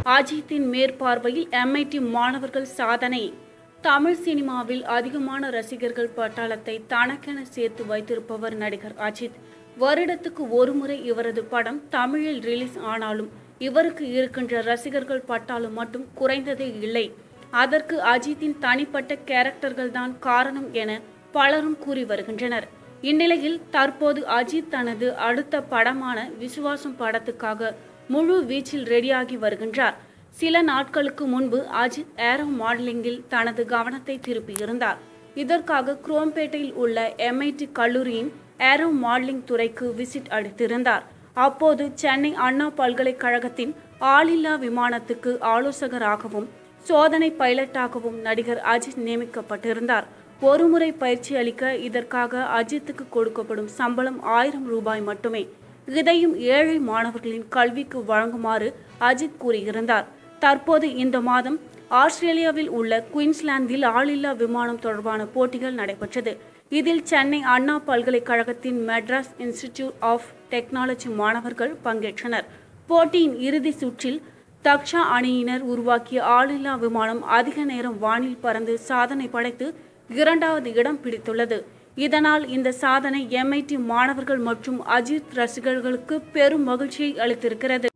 அஜித்தின் மேற்பார்வையில் MIT மாணவர்கள் சாதனை. தமிழ் சினிமாவில் அதிகமான ரசிகர்கள் பட்டாளத்தை தனக்கென சேர்த்து வைத்திருப்பவர் நடிகர் அஜித். வருடத்துக்கு ஒருமுறை இவரது படம் தமிழில் ரிலீஸ் ஆனாலும் இவருக்கு இருக்கின்ற ரசிகர்கள் பட்டாளம் மட்டும் குறைந்ததே இல்லை. அதற்கு அஜித்தின் தனிப்பட்ட கேரக்டர்கள் தான் காரணம் என பலரும் கூறி வருகின்றனர். இந்நிலையில் தற்போது அஜித் தனது அடுத்த படமான விசுவாசம் படத்துக்காக முழு வீச்சில் ரெடியாகி வருகின்றார். சில நாட்களுக்கு முன்பு அஜித் ஏரோ மாடலிங்கில் தனது கவனத்தை திருப்பியிருந்தார். இதற்காக குரோம்பேட்டையில் உள்ள MIT கல்லூரியின் ஏரோ மாடலிங் துறைக்கு விசிட் அளித்திருந்தார். அப்போது சென்னை அண்ணா பல்கலைக்கழகத்தின் ஆளில்லா விமானத்துக்கு ஆலோசகராகவும் சோதனை பைலட்டாகவும் நடிகர் அஜித் நியமிக்கப்பட்டிருந்தார். ஒருமுறை பயிற்சி அளிக்க இதற்காக அஜித்துக்கு கொடுக்கப்படும் சம்பளம் 1000 ரூபாய் மட்டுமே. இதையும் ஏழை மாணவர்களின் கல்விக்கு வழங்குமாறு அஜித் கூறியிருந்தார். தற்போது இந்த மாதம் ஆஸ்திரேலியாவில் உள்ள குயின்ஸ்லாந்தில் ஆளில்லா விமானம் தொடர்பான போட்டிகள் நடைபெற்றது. இதில் சென்னை அண்ணா பல்கலைக்கழகத்தின் மெட்ராஸ் இன்ஸ்டிடியூட் ஆஃப் டெக்னாலஜி மாணவர்கள் பங்கேற்றனர். போட்டியின் இறுதி சுற்றில் தக்ஷா அணியினர் உருவாக்கிய ஆளில்லா விமானம் அதிக நேரம் வானில் பறந்து சாதனை படைத்து 2வது இடம் பிடித்துள்ளது. இதனால் இந்த சாதனை MIT மாணவர்கள் மற்றும் அஜித் ரசிகர்களுக்கு பெரும் மகிழ்ச்சியை அளித்திருக்கிறது.